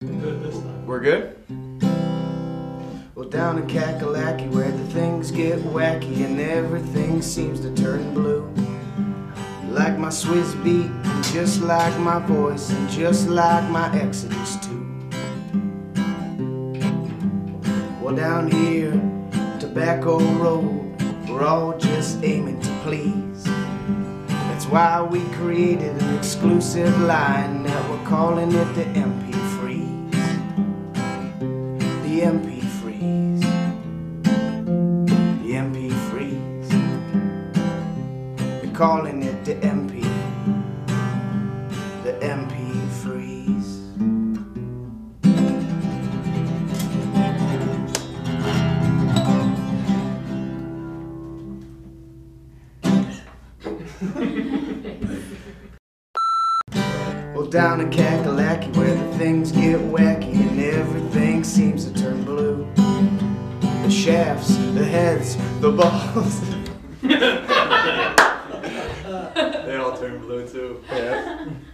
Good this time. We're good? Well, down in Cackalackey where the things get wacky and everything seems to turn blue. Like my Swiss beat, and just like my voice, and just like my Exodus too. Well, down here, Tobacco Road, we're all just aiming to please. That's why we created an exclusive line that we're calling it the MPhreeze. The MPhreeze. The MPhreeze. We're calling it the MP. The MPhreeze. Well, down in Cackalackey where the things get wacky and everything seems to turn blue. The shafts, the heads, the balls. They all turn blue too. Yeah.